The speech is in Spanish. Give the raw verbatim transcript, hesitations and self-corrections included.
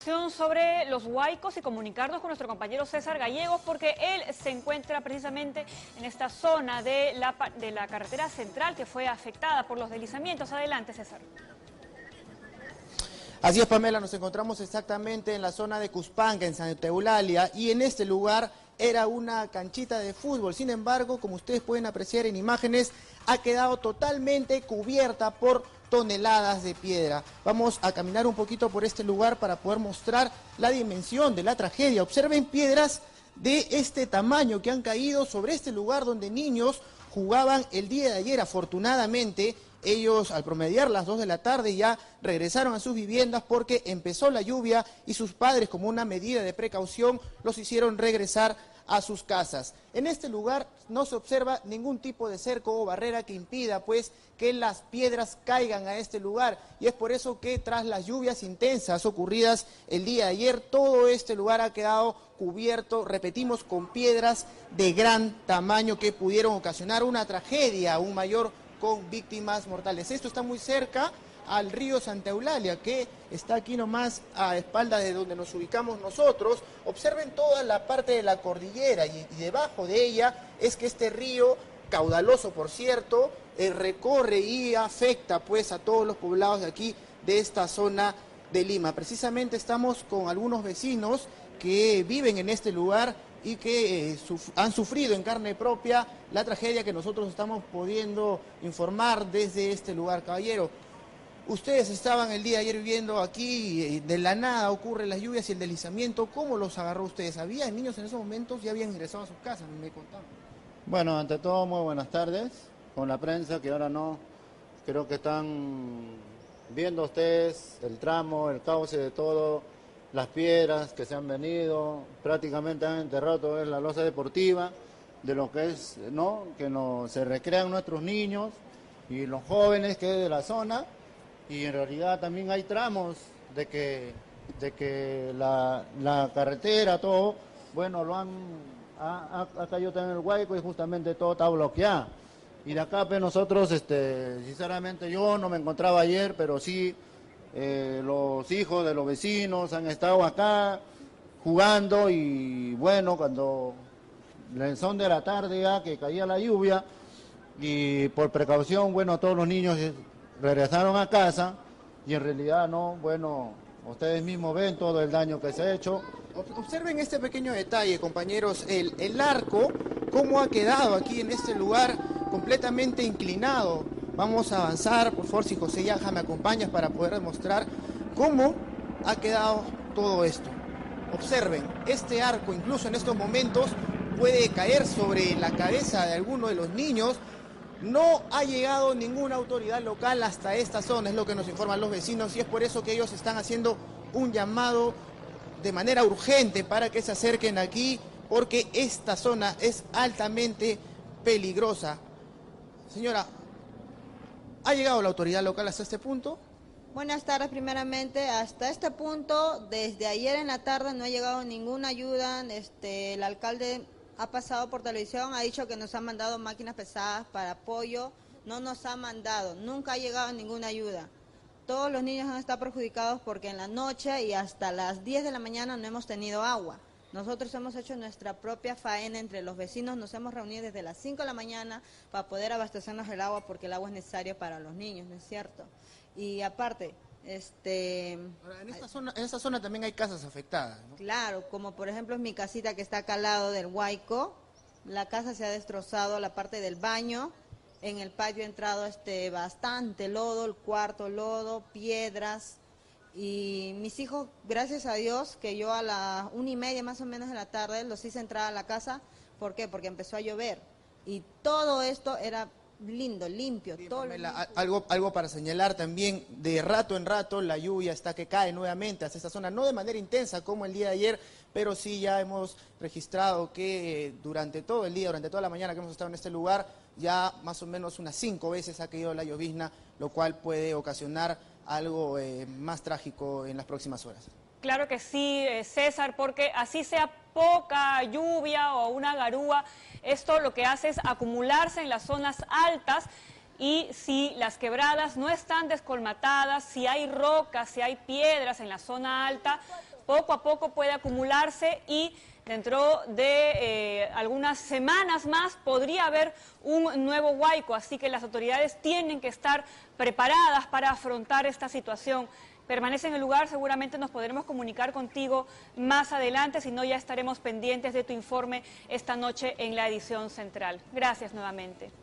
Sobre los huaicos y comunicarnos con nuestro compañero César Gallegos, porque él se encuentra precisamente en esta zona de la, de la carretera central que fue afectada por los deslizamientos. Adelante, César. Así es, Pamela, nos encontramos exactamente en la zona de Cuspanga, en Santa Eulalia, y en este lugar era una canchita de fútbol. Sin embargo, como ustedes pueden apreciar en imágenes, ha quedado totalmente cubierta por toneladas de piedra. Vamos a caminar un poquito por este lugar para poder mostrar la dimensión de la tragedia. Observen piedras de este tamaño que han caído sobre este lugar donde niños jugaban el día de ayer. Afortunadamente, ellos al promediar las dos de la tarde ya regresaron a sus viviendas porque empezó la lluvia y sus padres, como una medida de precaución, los hicieron regresar a sus casas. En este lugar no se observa ningún tipo de cerco o barrera que impida pues que las piedras caigan a este lugar, y es por eso que tras las lluvias intensas ocurridas el día de ayer, todo este lugar ha quedado cubierto, repetimos, con piedras de gran tamaño que pudieron ocasionar una tragedia aún mayor con víctimas mortales. Esto está muy cerca al río Santa Eulalia, que está aquí nomás a espaldas de donde nos ubicamos nosotros. Observen toda la parte de la cordillera y, y debajo de ella es que este río, caudaloso por cierto, eh, recorre y afecta pues a todos los poblados de aquí, de esta zona de Lima. Precisamente estamos con algunos vecinos que viven en este lugar y que eh, suf han sufrido en carne propia la tragedia que nosotros estamos pudiendo informar desde este lugar. Caballero, ustedes estaban el día de ayer viviendo aquí, de la nada ocurren las lluvias y el deslizamiento. ¿Cómo los agarró ustedes? ¿Había niños en esos momentos? ¿Ya habían ingresado a sus casas? Me contaban. Bueno, ante todo, muy buenas tardes. Con la prensa, que ahora no, creo que están viendo ustedes el tramo, el cauce de todo, las piedras que se han venido, prácticamente han enterrado toda la losa deportiva, de lo que es, ¿no?, que no, se recrean nuestros niños y los jóvenes que es de la zona. Y en realidad también hay tramos de que, de que la, la carretera, todo, bueno, lo han, ha, ha, ha caído también el huaico y justamente todo está bloqueado. Y de acá, pues nosotros, este, sinceramente yo no me encontraba ayer, pero sí eh, los hijos de los vecinos han estado acá jugando y bueno, cuando son de la tarde ya que caía la lluvia y por precaución, bueno, todos los niños regresaron a casa y en realidad no, bueno, ustedes mismos ven todo el daño que se ha hecho. Observen este pequeño detalle, compañeros, el, el arco, cómo ha quedado aquí en este lugar completamente inclinado. Vamos a avanzar, por favor, si José Yaja me acompañas para poder demostrar cómo ha quedado todo esto. Observen, este arco incluso en estos momentos puede caer sobre la cabeza de alguno de los niños. No ha llegado ninguna autoridad local hasta esta zona, es lo que nos informan los vecinos, y es por eso que ellos están haciendo un llamado de manera urgente para que se acerquen aquí, porque esta zona es altamente peligrosa. Señora, ¿ha llegado la autoridad local hasta este punto? Buenas tardes, primeramente. Hasta este punto, desde ayer en la tarde no ha llegado ninguna ayuda. Este, el alcalde ha pasado por televisión, ha dicho que nos ha mandado máquinas pesadas para apoyo. No nos ha mandado, nunca ha llegado ninguna ayuda. Todos los niños han estado perjudicados porque en la noche y hasta las diez de la mañana no hemos tenido agua. Nosotros hemos hecho nuestra propia faena entre los vecinos, nos hemos reunido desde las cinco de la mañana para poder abastecernos el agua porque el agua es necesario para los niños, ¿no es cierto? Y aparte, este... Ahora, en esta zona, en esta zona también hay casas afectadas, ¿no? Claro, como por ejemplo es mi casita que está acá al lado del huaico, la casa se ha destrozado, la parte del baño, en el patio ha entrado este, bastante lodo, el cuarto lodo, piedras. Y mis hijos, gracias a Dios, que yo a las una y media más o menos de la tarde los hice entrar a la casa. ¿Por qué? Porque empezó a llover. Y todo esto era lindo, limpio. Sí, todo Pamela, limpio. algo, algo para señalar también, de rato en rato la lluvia está que cae nuevamente hacia esta zona, no de manera intensa como el día de ayer, pero sí ya hemos registrado que eh, durante todo el día, durante toda la mañana que hemos estado en este lugar, ya más o menos unas cinco veces ha caído la llovizna, lo cual puede ocasionar algo eh, más trágico en las próximas horas. Claro que sí, César, porque así sea poca lluvia o una garúa, esto lo que hace es acumularse en las zonas altas y si las quebradas no están descolmatadas, si hay rocas, si hay piedras en la zona alta, poco a poco puede acumularse y dentro de eh, algunas semanas más podría haber un nuevo huaico, así que las autoridades tienen que estar preparadas para afrontar esta situación. Permanece en el lugar, seguramente nos podremos comunicar contigo más adelante, si no ya estaremos pendientes de tu informe esta noche en la edición central. Gracias nuevamente.